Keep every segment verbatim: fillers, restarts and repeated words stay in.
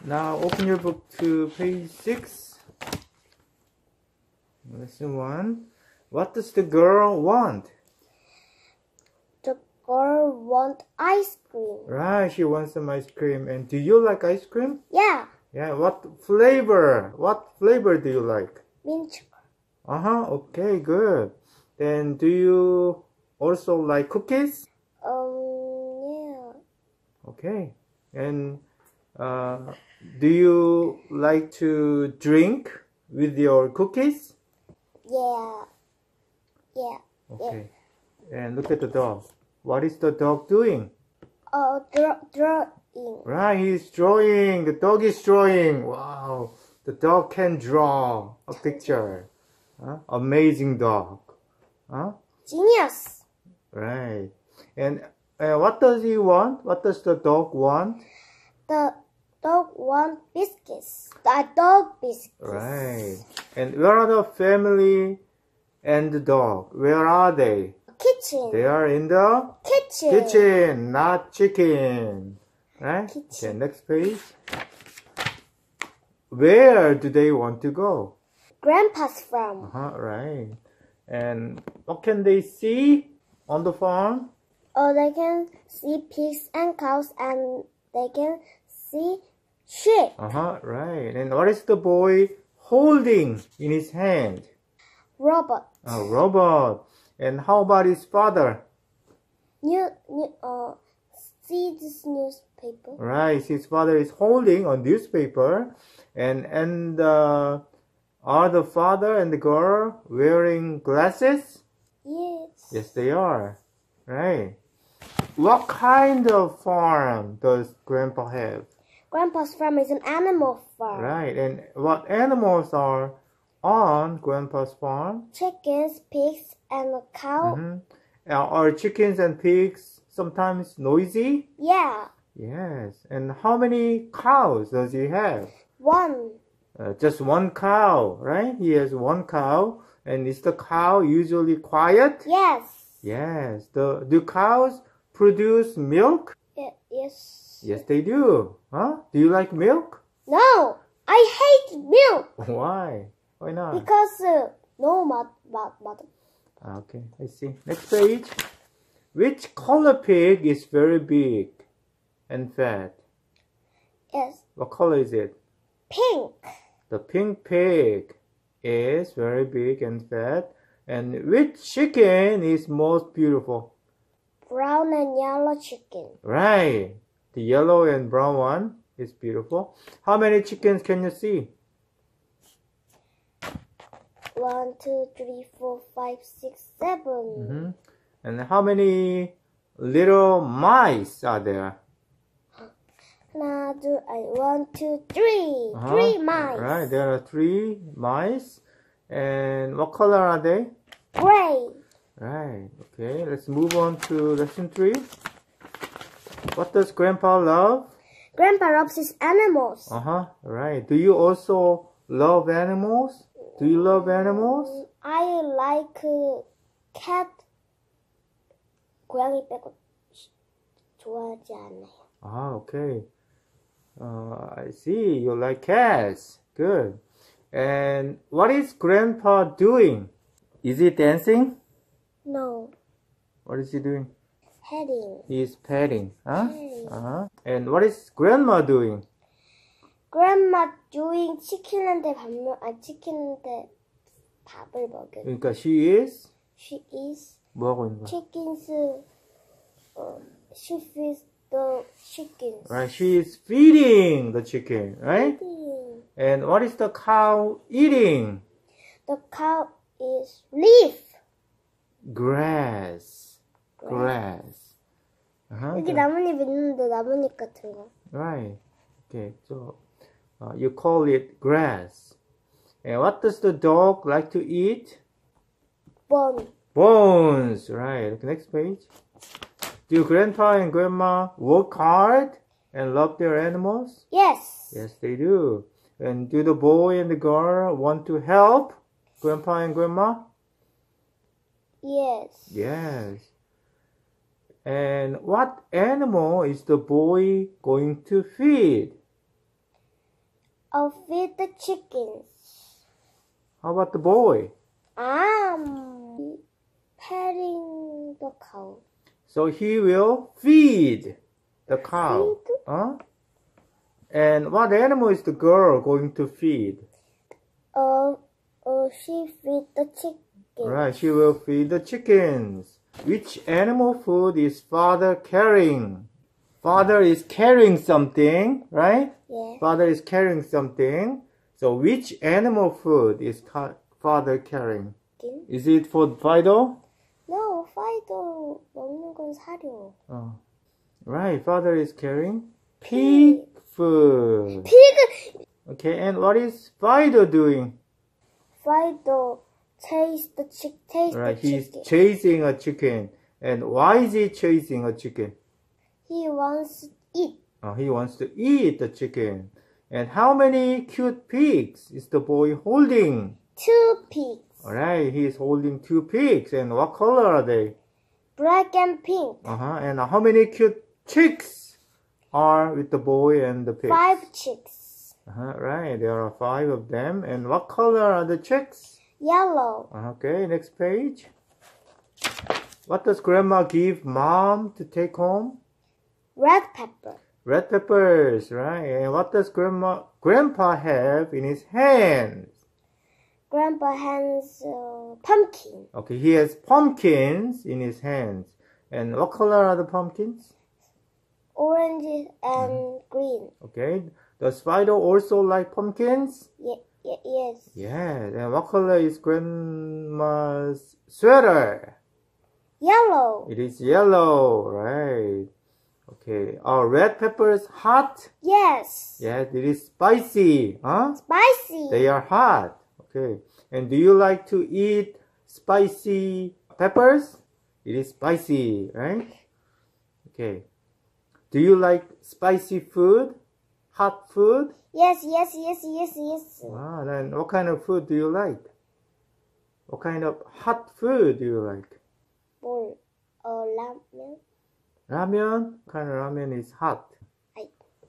Now open your book to page six. Lesson one. What does the girl want? The girl wants ice cream. Right, she wants some ice cream. And do you like ice cream? Yeah. Yeah, what flavor? What flavor do you like? Mint chocolate. Uh-huh, okay, good. Then do you also like cookies? Um, yeah. Okay. And uh, do you like to drink with your cookies? Yeah. Yeah. Okay. And look at the dog. What is the dog doing? Oh, draw, drawing. Right, he's drawing. The dog is drawing. Wow. The dog can draw a picture. Huh? Amazing dog. Huh? Genius. Right. And uh, what does he want? What does the dog want? The dog wants biscuits. The dog biscuits. Right. And where are the family and the dog? Where are they? Kitchen. They are in the Kitchen. kitchen, not chicken. Right? Kitchen. Okay, next page. Where do they want to go? Grandpa's farm. Uh-huh, right. And what can they see on the farm? Oh, they can see pigs and cows, and they can see sheep. Uh-huh, right. And what is the boy holding in his hand? Robot. A robot. And how about his father? New, new, uh, see this newspaper. Right, his father is holding a newspaper. And, and uh, are the father and the girl wearing glasses? Yes. Yes, they are. Right. What kind of farm does Grandpa have? Grandpa's farm is an animal farm. Right. And what animals are on Grandpa's farm? Chickens, pigs, and a cow. Mm-hmm. Are chickens and pigs sometimes noisy? Yeah. Yes. And how many cows does he have? One. Uh, just one cow, right? He has one cow. And is the cow usually quiet? Yes. Yes. The, do cows produce milk? Y yes. Yes, they do. Huh? Do you like milk? No, I hate milk. Why? Why not? Because uh, no mud, mud, mud. Okay, I see. Next page. Which color pig is very big and fat? Yes. What color is it? Pink. The pink pig is very big and fat. And which chicken is most beautiful? Brown and yellow chicken. Right. The yellow and brown one is beautiful. How many chickens can you see? One, two, three, four, five, six, seven. Mm-hmm. And how many little mice are there? Now do I one, two, three. Uh-huh. Three mice. Right, there are three mice. And what color are they? Gray. Right, okay, let's move on to lesson three. What does Grandpa love? Grandpa loves his animals. Uh-huh, right. Do you also love animals? Do you love animals? I like uh, cat. 고양이 빼고 좋아하지 않아요. Ah, okay. Uh, I see, you like cats. Good. And what is Grandpa doing? Is he dancing? No. What is he doing? Heading. He is petting. Huh? Petting. Uh-huh. And what is Grandma doing? Grandma doing 치킨한테 밥 먹, 아 치킨한테 밥을 먹여. 그러니까 she is? She is 뭐 하고 있는 거야? chickens. Uh, she feeds the chickens. Right, she is feeding the chicken, right? Feeding. And what is the cow eating? The cow is leaf. Grass. Grass. Uh-huh. 여기 나뭇잎 있는데 나뭇잎 같은 거. Right. Okay, so uh, you call it grass. And what does the dog like to eat? Bone. Bones. Right. Okay, next page. Do Grandpa and Grandma work hard and love their animals? Yes. Yes, they do. And do the boy and the girl want to help Grandpa and Grandma? Yes. Yes. And what animal is the boy going to feed? I'll feed the chickens. How about the boy? I'm petting the cow. So he will feed the cow. Feed? Huh? And what animal is the girl going to feed? Uh, uh, she feed the chicken. Right, she will feed the chickens. Which animal food is father carrying? Father is carrying something, right? Yeah. Father is carrying something. So which animal food is ca father carrying? Chicken? Is it for Fido? No, Fido 먹는 건 사료. Oh. Right, father is carrying pig food. Pig. Okay, and what is Fido doing? Fido chase the chick. Chase Right, the he's chicken. chasing a chicken. And why is he chasing a chicken? He wants to eat. Oh, he wants to eat the chicken. And how many cute pigs is the boy holding? Two pigs. Alright, he is holding two pigs. And what color are they? Black and pink. Uh-huh. And how many cute chicks are with the boy and the pig? Five chicks. Uh-huh, right, there are five of them. And what color are the chicks? Yellow. Okay, next page. What does grandma give mom to take home? Red pepper. Red peppers, right? And what does grandma, grandpa have in his hands? Grandpa has uh, pumpkin. Okay, he has pumpkins in his hands. And what color are the pumpkins? Orange and green. Okay, does Fido also like pumpkins? Ye ye yes. Yeah, and what color is grandma's sweater? Yellow. It is yellow, right? Okay, are red peppers hot? Yes. Yes, it is spicy, huh? Spicy. They are hot. Okay, and do you like to eat spicy peppers? It is spicy, right? Okay, do you like spicy food? Hot food? Yes, yes, yes, yes, yes. Wow, then what kind of food do you like? What kind of hot food do you like? 뭘? 어, 라면? Ramen? What kind of ramen is hot? 아이,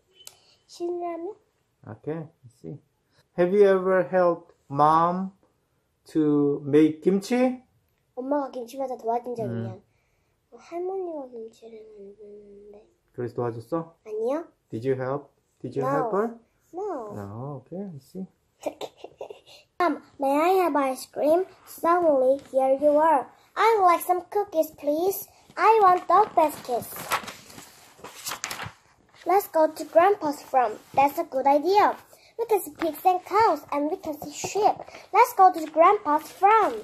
신라면? Okay, let's see. Have you ever helped mom to make kimchi? 엄마가 김치마다 도와준 적 음. 있냐? 할머니가 김치를 만드는데. 그래서 도와줬어? 아니요? Did you help? Did you No. help her? No. No, okay, let's see. Mom, may I have ice cream? Suddenly, here you are. I would like some cookies, please. I want dog biscuits. Let's go to Grandpa's farm. That's a good idea. We can see pigs and cows, and we can see sheep. Let's go to Grandpa's farm.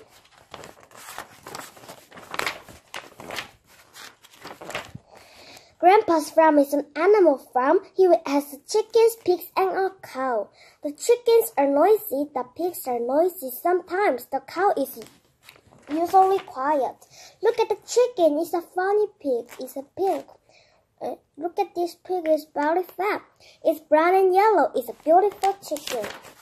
Grandpa's farm is an animal farm. He has chickens, pigs, and a cow. The chickens are noisy. The pigs are noisy. Sometimes the cow is usually quiet. Look at the chicken. It's a funny pig. It's a pig. Uh, look at this pig. It's very fat. It's brown and yellow. It's a beautiful chicken.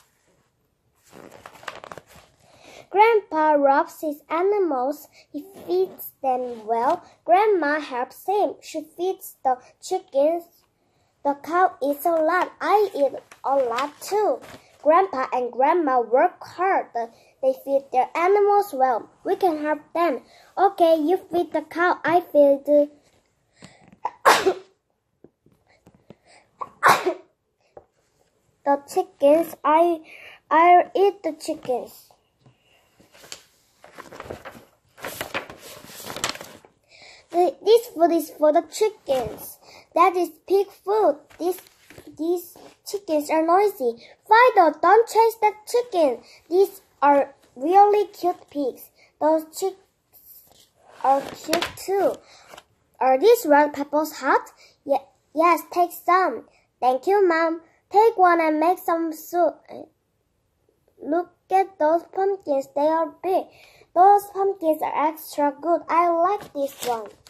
Grandpa rubs his animals. He feeds them well. Grandma helps him. She feeds the chickens. The cow eats a lot. I eat a lot too. Grandpa and Grandma work hard. They feed their animals well. We can help them. Okay, you feed the cow. I feed the... the chickens. I, I'll eat the chickens. The, this food is for the chickens. That is pig food. This, these chickens are noisy. Fido, don't chase that chicken. These are really cute pigs. Those chicks are cute too. Are these red peppers hot? Ye yes, take some. Thank you, Mom. Take one and make some soup. Look at those pumpkins. They are big. Those pumpkins are extra good. I like this one.